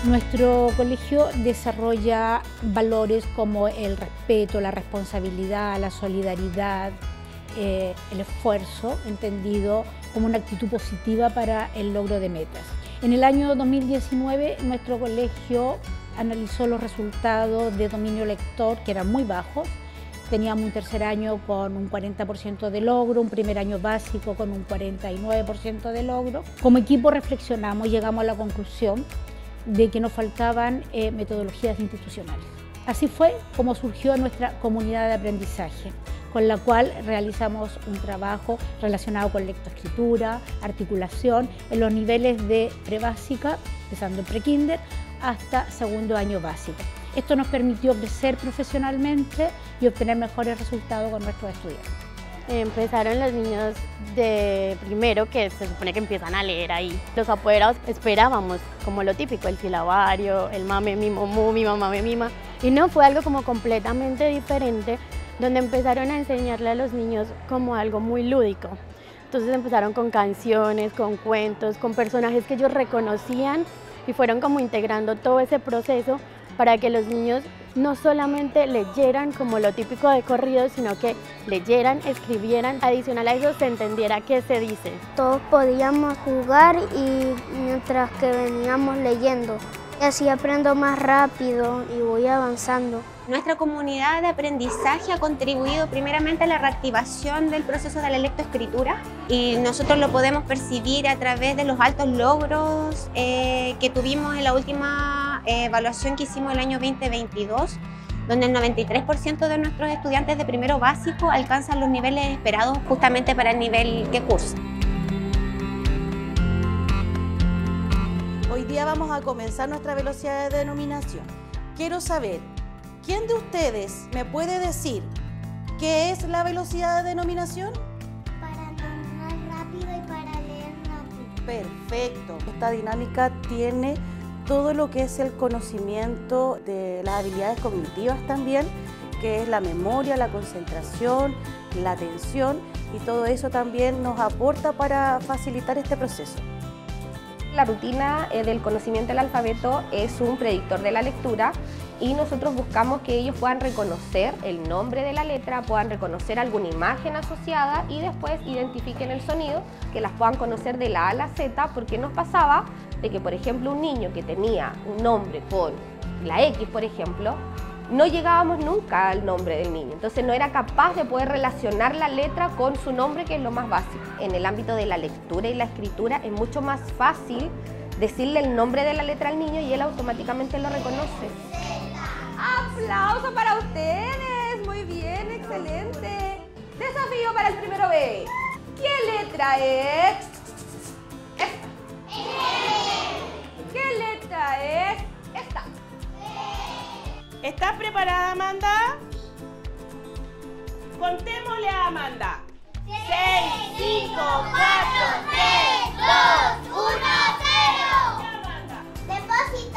Nuestro colegio desarrolla valores como el respeto, la responsabilidad, la solidaridad, el esfuerzo, entendido como una actitud positiva para el logro de metas. En el año 2019 nuestro colegio analizó los resultados de dominio lector, que eran muy bajos. Teníamos un tercer año con un 40% de logro, un primer año básico con un 49% de logro. Como equipo reflexionamos y llegamos a la conclusión de que nos faltaban metodologías institucionales. Así fue como surgió nuestra comunidad de aprendizaje, con la cual realizamos un trabajo relacionado con lectoescritura, articulación, en los niveles de prebásica, empezando en prekinder, hasta segundo año básico. Esto nos permitió crecer profesionalmente y obtener mejores resultados con nuestros estudiantes. Empezaron los niños de primero, que se supone que empiezan a leer ahí. Los apoderados esperábamos como lo típico, el silabario, el mame, mi momú, mi mamá me mima. Y no, fue algo como completamente diferente, donde empezaron a enseñarle a los niños como algo muy lúdico. Entonces empezaron con canciones, con cuentos, con personajes que ellos reconocían y fueron como integrando todo ese proceso para que los niños no solamente leyeran como lo típico de corrido, sino que leyeran, escribieran, adicional a eso se entendiera qué se dice. Todos podíamos jugar y mientras que veníamos leyendo. Y así aprendo más rápido y voy avanzando. Nuestra comunidad de aprendizaje ha contribuido primeramente a la reactivación del proceso de la lectoescritura y nosotros lo podemos percibir a través de los altos logros que tuvimos en la última evaluación que hicimos el año 2022, donde el 93% de nuestros estudiantes de primero básico alcanzan los niveles esperados justamente para el nivel que cursa. Hoy día vamos a comenzar nuestra velocidad de denominación. Quiero saber, ¿quién de ustedes me puede decir qué es la velocidad de denominación? Para nombrar rápido y para leer rápido. Perfecto. Esta dinámica tiene todo lo que es el conocimiento de las habilidades cognitivas también, que es la memoria, la concentración, la atención, y todo eso también nos aporta para facilitar este proceso. La rutina del conocimiento del alfabeto es un predictor de la lectura y nosotros buscamos que ellos puedan reconocer el nombre de la letra, puedan reconocer alguna imagen asociada y después identifiquen el sonido, que las puedan conocer de la A a la Z, porque nos pasaba de que, por ejemplo, un niño que tenía un nombre con la X, por ejemplo, no llegábamos nunca al nombre del niño, entonces no era capaz de poder relacionar la letra con su nombre, que es lo más básico. En el ámbito de la lectura y la escritura es mucho más fácil decirle el nombre de la letra al niño y él automáticamente lo reconoce. ¡Aplauso para ustedes! Muy bien, excelente. Desafío para el primero B. ¿Qué letra es? Esta. ¿Qué letra es? Esta. ¿Estás preparada, Amanda? Contémosle a Amanda. 6, 5, 4, 3, 2, 1, 0. Depósito.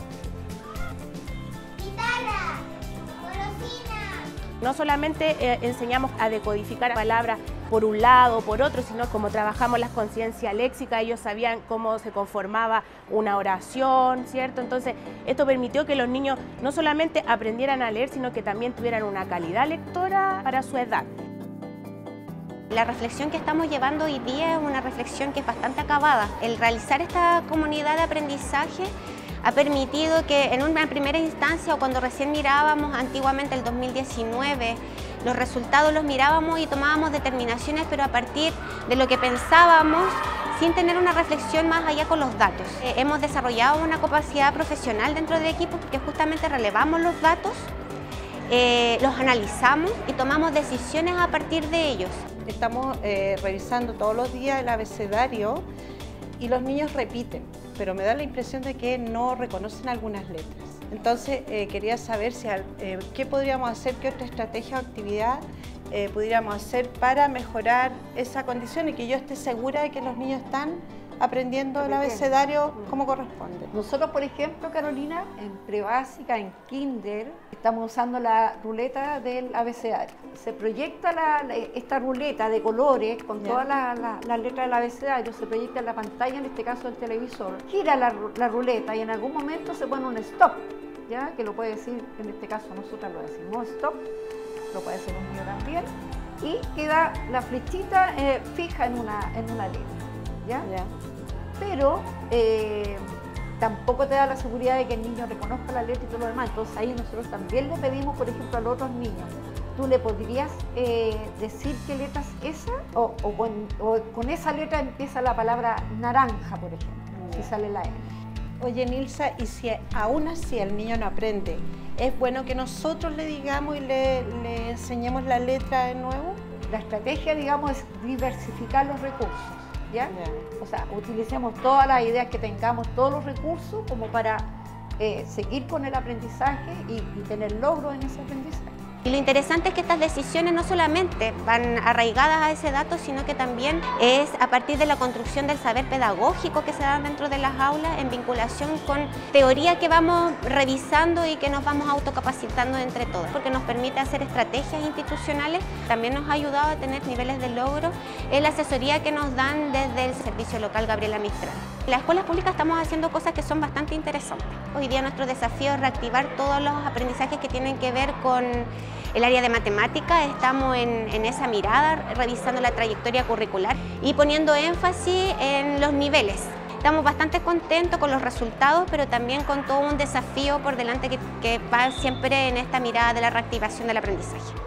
Guitarra. Golosina. No solamente enseñamos a decodificar palabras por un lado o por otro, sino como trabajamos la conciencia léxica, ellos sabían cómo se conformaba una oración, ¿cierto? Entonces, esto permitió que los niños no solamente aprendieran a leer, sino que también tuvieran una calidad lectora para su edad. La reflexión que estamos llevando hoy día es una reflexión que es bastante acabada. El realizar esta comunidad de aprendizaje ha permitido que en una primera instancia, o cuando recién mirábamos antiguamente el 2019, los resultados los mirábamos y tomábamos determinaciones, pero a partir de lo que pensábamos, sin tener una reflexión más allá con los datos. Hemos desarrollado una capacidad profesional dentro del equipo porque justamente relevamos los datos, los analizamos y tomamos decisiones a partir de ellos. Estamos revisando todos los días el abecedario y los niños repiten, pero me da la impresión de que no reconocen algunas letras. Entonces quería saber si, qué podríamos hacer, qué otra estrategia o actividad pudiéramos hacer para mejorar esa condición y que yo esté segura de que los niños están aprendiendo el abecedario como corresponde. Nosotros, por ejemplo, Carolina, en prebásica, en kinder, estamos usando la ruleta del abecedario. Se proyecta esta ruleta de colores con todas las letras del abecedario, se proyecta en la pantalla, en este caso del televisor. Gira la ruleta y en algún momento se pone un stop, ¿ya? Que lo puede decir, en este caso nosotros lo decimos stop, lo puede decir un niño también, y queda la flechita fija en una letra, ¿ya? Pero tampoco te da la seguridad de que el niño reconozca la letra y todo lo demás. Entonces ahí nosotros también le pedimos, por ejemplo, a los otros niños, ¿tú le podrías decir qué letra es esa? O con esa letra empieza la palabra naranja, por ejemplo, si sale la N. Oye, Nilsa, y si aún así el niño no aprende, ¿es bueno que nosotros le digamos y le enseñemos la letra de nuevo? La estrategia, digamos, es diversificar los recursos, ¿ya? O sea, utilicemos todas las ideas que tengamos, todos los recursos como para seguir con el aprendizaje y tener logros en ese aprendizaje. Y lo interesante es que estas decisiones no solamente van arraigadas a ese dato, sino que también es a partir de la construcción del saber pedagógico que se da dentro de las aulas en vinculación con teoría que vamos revisando y que nos vamos autocapacitando entre todos, porque nos permite hacer estrategias institucionales. También nos ha ayudado a tener niveles de logro en la asesoría que nos dan desde el Servicio Local Gabriela Mistral. En las escuelas públicas estamos haciendo cosas que son bastante interesantes. Hoy día nuestro desafío es reactivar todos los aprendizajes que tienen que ver con el área de matemática. Estamos en esa mirada, revisando la trayectoria curricular y poniendo énfasis en los niveles. Estamos bastante contentos con los resultados, pero también con todo un desafío por delante que va siempre en esta mirada de la reactivación del aprendizaje.